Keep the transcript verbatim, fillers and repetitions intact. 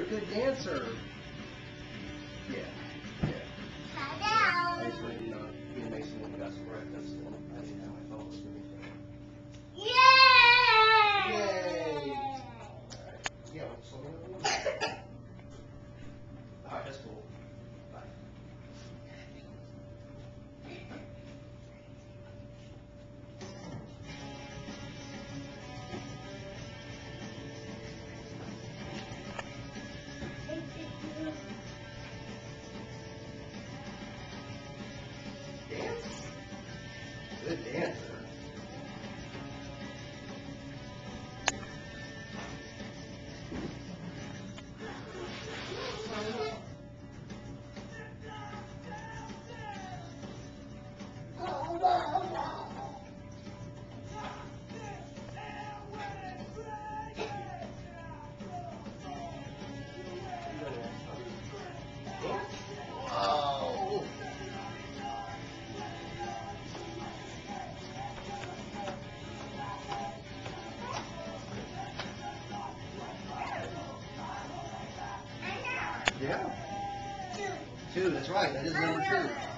good dancer. Yeah. Yeah. I just wanted to, uh, you to make sure we got some breakfast. I didn't have my phone with me. Yay! Yay! Alright. Yeah, so I'm gonna Alright, that's cool. Bye. Dance? Good dancer. Whoa! Yeah. Two, that's right. That is number two.